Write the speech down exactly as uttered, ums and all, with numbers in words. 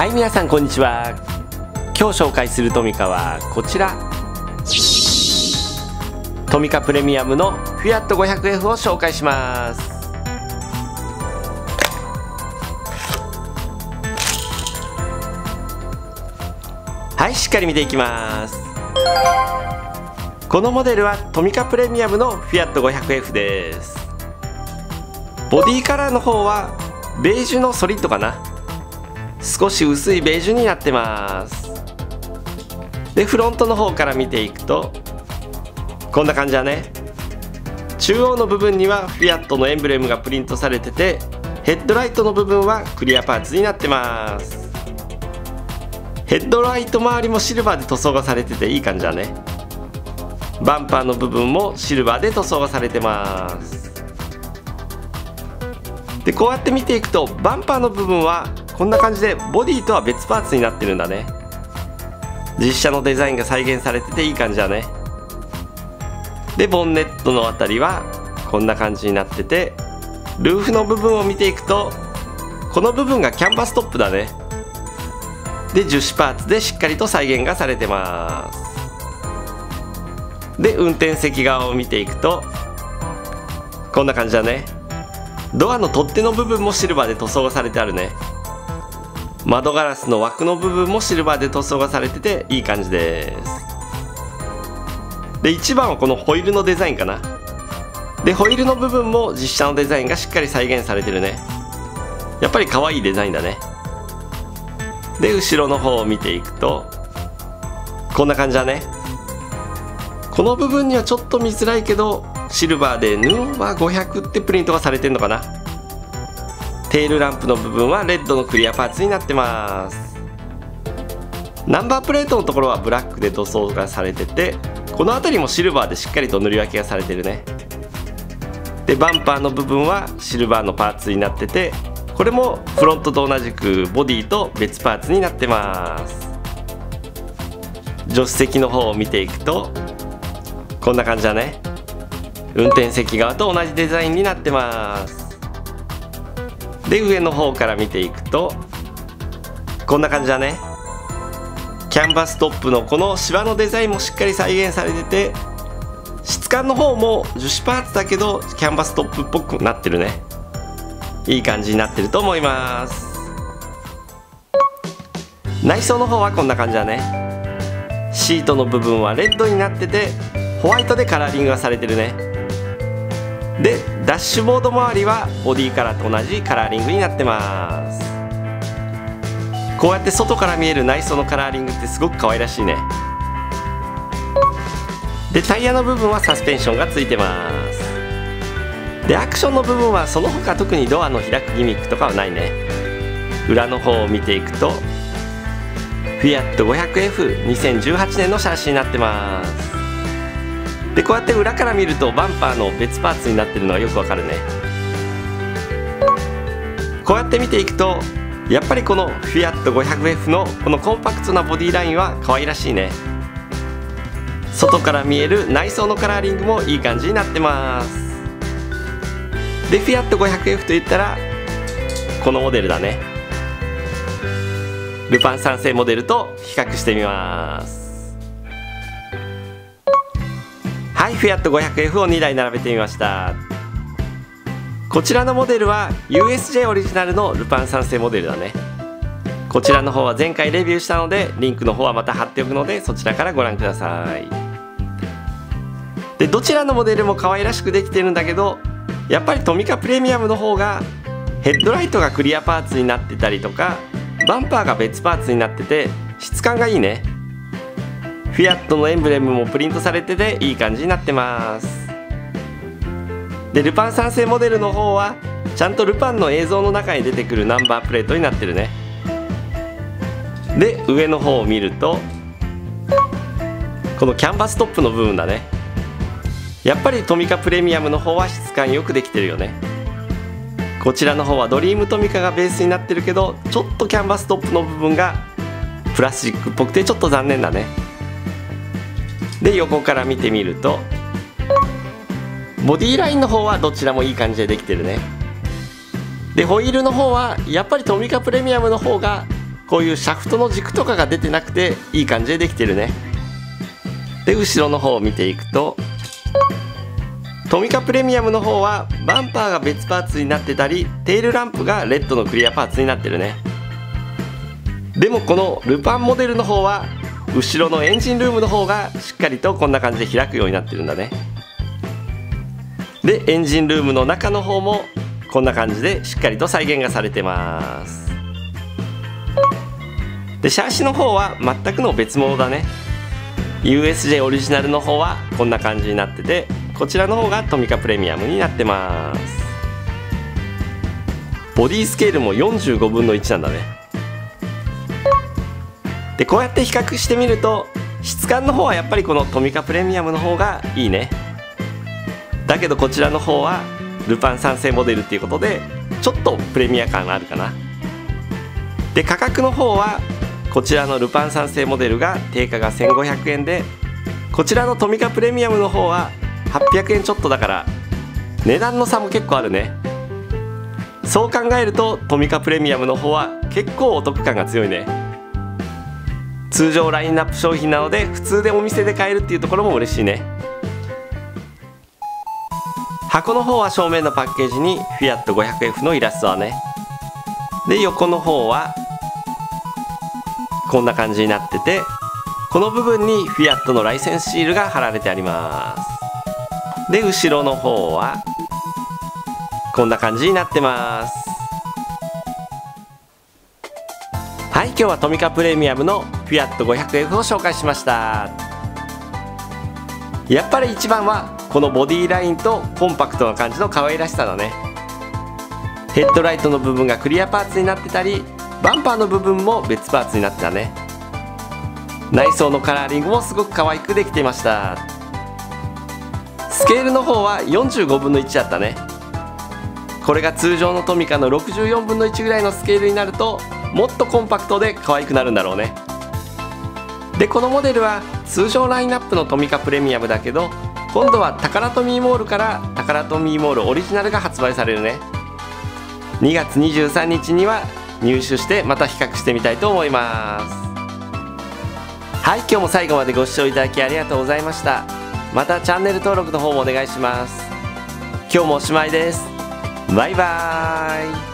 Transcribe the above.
はい、皆さんこんにちは。今日紹介するトミカはこちら、トミカプレミアムのフィアット ごひゃくエフ を紹介します。はい、しっかり見ていきます。このモデルはトミカプレミアムのフィアット ごひゃくエフ です。ボディカラーの方はベージュのソリッドかな。少し薄いベージュになってます。でフロントの方から見ていくとこんな感じだね。中央の部分にはフィアットのエンブレムがプリントされてて、ヘッドライトの部分はクリアパーツになってます。ヘッドライト周りもシルバーで塗装がされてていい感じだね。バンパーの部分もシルバーで塗装がされてます。でこうやって見ていくとバンパーの部分はこんな感じでボディとは別パーツになってるんだね。実写のデザインが再現されてていい感じだね。でボンネットのあたりはこんな感じになってて、ルーフの部分を見ていくとこの部分がキャンバストップだね。で樹脂パーツでしっかりと再現がされてます。で運転席側を見ていくとこんな感じだね。ドアの取っ手の部分もシルバーで塗装がされてあるね。窓ガラスの枠の部分もシルバーで塗装がされてていい感じです。でいちばんはこのホイールのデザインかな。でホイールの部分も実写のデザインがしっかり再現されてるね。やっぱり可愛いデザインだね。で後ろの方を見ていくとこんな感じだね。この部分にはちょっと見づらいけどシルバーでヌーバーごひゃくってプリントがされてるのかな。テールランプの部分はレッドのクリアパーツになってます。ナンバープレートのところはブラックで塗装がされてて、この辺りもシルバーでしっかりと塗り分けがされてるね。でバンパーの部分はシルバーのパーツになってて、これもフロントと同じくボディと別パーツになってます。助手席の方を見ていくとこんな感じだね。運転席側と同じデザインになってます。で上の方から見ていくとこんな感じだね。キャンバストップのこのシワのデザインもしっかり再現されてて、質感の方も樹脂パーツだけどキャンバストップっぽくなってるね。いい感じになってると思います。内装の方はこんな感じだね。シートの部分はレッドになっててホワイトでカラーリングがされてるね。でダッシュボード周りはボディカラーと同じカラーリングになってます。こうやって外から見える内装のカラーリングってすごく可愛らしいね。でタイヤの部分はサスペンションがついてます。でアクションの部分はその他特にドアの開くギミックとかはないね。裏の方を見ていくとフィアット ごひゃくエフにせんじゅうはちねんのシャーシになってます。でこうやって裏から見るとバンパーの別パーツになってるのがよくわかるね。こうやって見ていくとやっぱりこのフィアット ごひゃくエフ のこのコンパクトなボディラインは可愛らしいね。外から見える内装のカラーリングもいい感じになってます。でフィアット ごひゃくエフ といったらこのモデルだね。ルパン三世モデルと比較してみます。はい、フィアット ごひゃくエフ をにだい並べてみました。こちらのモデルは ユーエスジェー オリジナルのルパン三世モデルだね。こちらの方は前回レビューしたのでリンクの方はまた貼っておくのでそちらからご覧ください。でどちらのモデルも可愛らしくできてるんだけど、やっぱりトミカプレミアムの方がヘッドライトがクリアパーツになってたりとかバンパーが別パーツになってて質感がいいね。フィアットのエンブレムもプリントされてていい感じになってます。でルパン三世モデルの方はちゃんとルパンの映像の中に出てくるナンバープレートになってるね。で上の方を見るとこのキャンバストップの部分だね。やっぱりトミカプレミアムの方は質感よくできてるよね。こちらの方はドリームトミカがベースになってるけどちょっとキャンバストップの部分がプラスチックっぽくてちょっと残念だね。で横から見てみるとボディラインの方はどちらもいい感じでできてるね。でホイールの方はやっぱりトミカプレミアムの方がこういうシャフトの軸とかが出てなくていい感じでできてるね。で後ろの方を見ていくと、トミカプレミアムの方はバンパーが別パーツになってたり、テールランプがレッドのクリアパーツになってるね。でもこのルパンモデルの方は後ろのエンジンルームの方がしっかりとこんな感じで開くようになってるんだね。でエンジンルームの中の方もこんな感じでしっかりと再現がされてます。でシャーシの方は全くの別物だね。 ユーエスジェー オリジナルの方はこんな感じになってて、こちらの方がトミカプレミアムになってます。ボディスケールもよんじゅうごぶんのいちなんだね。でこうやって比較してみると質感の方はやっぱりこのトミカプレミアムの方がいいね。だけどこちらの方はルパンさん世モデルっていうことでちょっとプレミア感あるかな。で価格の方はこちらのルパンさん世モデルが定価がせんごひゃくえんで、こちらのトミカプレミアムの方ははっぴゃくえんちょっとだから値段の差も結構あるね。そう考えるとトミカプレミアムの方は結構お得感が強いね。通常ラインナップ商品なので普通でお店で買えるっていうところも嬉しいね。箱の方は正面のパッケージにフィアット ごひゃくエフ のイラストはね。で横の方はこんな感じになってて、この部分にフィアットのライセンスシールが貼られてあります。で後ろの方はこんな感じになってます。はい、今日はトミカプレミアムのフィアット ごひゃくエフ を紹介しました。やっぱり一番はこのボディラインとコンパクトな感じの可愛らしさだね。ヘッドライトの部分がクリアパーツになってたり、バンパーの部分も別パーツになってたね。内装のカラーリングもすごく可愛くできていました。スケールの方はよんじゅうごぶんのいちだったね。これが通常のトミカのろくじゅうよんぶんのいちぐらいのスケールになるともっとコンパクトで可愛くなるんだろうね。でこのモデルは通常ラインナップのトミカプレミアムだけど、今度はタカラトミーモールからタカラトミーモールオリジナルが発売されるね。にがつにじゅうさんにちには入手してまた比較してみたいと思います。はい、今日も最後までご視聴いただきありがとうございました。またチャンネル登録の方もお願いします。今日もおしまいです。バイバーイ。